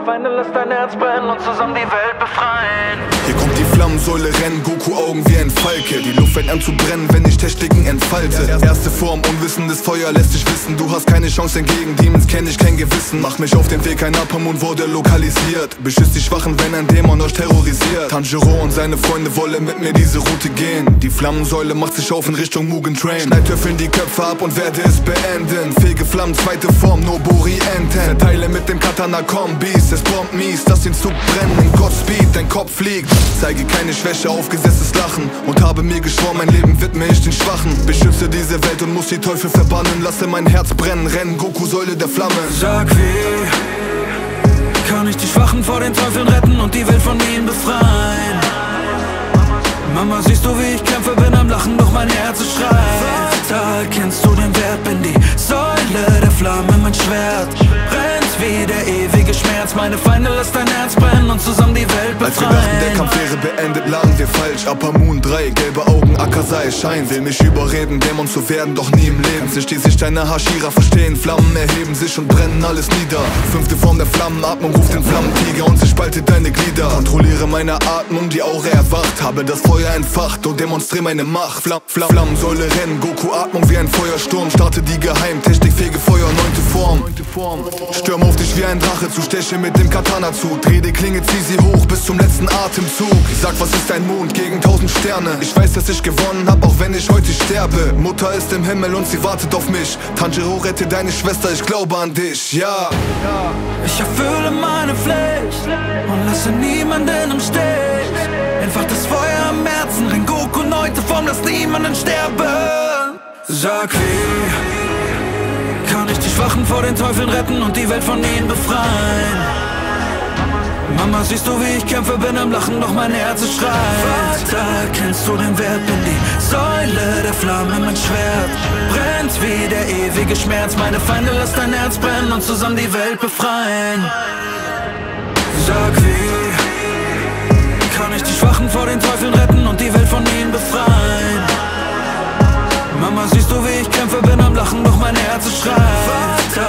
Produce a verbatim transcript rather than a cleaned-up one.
Feinde, lass dein Herz brennen und zusammen die Welt befreien. Hier kommt die Flammensäule, rennen Goku Augen wie ein Falke. Die Luft fängt an zu brennen, wenn ich Techniken entfalte. Erste Form, unwissendes Feuer lässt dich wissen. Du hast keine Chance entgegen Demons, kenn ich kein Gewissen. Mach mich auf den Weg, ein Napalm wurde lokalisiert. Beschützt die Schwachen, wenn ein Dämon euch terrorisiert. Tanjiro und seine Freunde wollen mit mir diese Route gehen. Die Flammensäule macht sich auf in Richtung Mugen Train. Schneid Töpfeln die Köpfe ab und werde es beenden. Fege Flammen, zweite Form, Nobori Enten. Verteile mit dem Katana Kombis, es bombt mies, lass den Zug brennen in Godspeed, dein Kopf fliegt. Zeige keine Schwäche, aufgesetztes Lachen und habe mir geschworen, mein Leben widme ich den Schwachen. Beschütze diese Welt und muss die Teufel verbannen. Lasse mein Herz brennen, rennen, Goku Säule der Flamme. Sag wie kann ich die Schwachen vor den Teufeln retten und die Welt von ihnen befreien? Mama, siehst du, wie ich kämpfe, bin am Lachen, doch mein Herz es schreit. Da kennst du den Wert, bin die Säule der Flamme, mein Schwert brennt wie der ewige Schmerz. Meine Feinde, lass dein Herz brennen und zusammen die Welt befreien. Als wir dachten, der Kampf wäre beendet, lagen wir falsch. Upper Moon drei, gelbe Augen, Akaza erscheint. Will mich überreden, Dämon zu werden, doch nie im Leben. Kannst nicht die Sicht deiner Hashira verstehen. Flammen erheben sich und brennen alles nieder. Fünfte Form der Flammenatmung ruft den Flammentiger und sie spaltet deine Glieder. Kontrolliere meine Atmung, die Aura erwacht. Habe das Feuer entfacht und demonstriere meine Macht. Flam Flam Flammensäule rennen, Goku Atmung wie ein Feuersturm. Starte die Geheimtechnik, fege Feuer, neunte Form. Stürm auf dich wie ein Drache zu, steche mit dem Katana zu. Dreh die Klinge, zieh sie hoch bis zum letzten Atemzug. Sag, was ist ein Mond gegen tausend Sterne? Ich weiß, dass ich gewonnen hab, auch wenn ich heute sterbe. Mutter ist im Himmel und sie wartet auf mich. Tanjiro, rette deine Schwester, ich glaube an dich, ja. Ich erfülle meine Pflicht und lasse niemanden im Stich. Einfach das Feuer im Herzen, Rengoku, neunte Form, lass niemanden sterben. Sag wie kann ich die Schwachen vor den Teufeln retten und die Welt von ihnen befreien? Mama, siehst du, wie ich kämpfe, bin am Lachen, doch mein Herz es schreit. Da kennst du den Wert, bin die Säule der Flamme, mein Schwert brennt wie der ewige Schmerz. Meine Feinde, lass dein Herz brennen und zusammen die Welt befreien. Sag wie kann ich die Schwachen vor den Teufeln retten und die Welt von ihnen befreien? Mama, siehst du, wie ich kämpfe, bin am Lachen, doch mein Herz es schreit. Da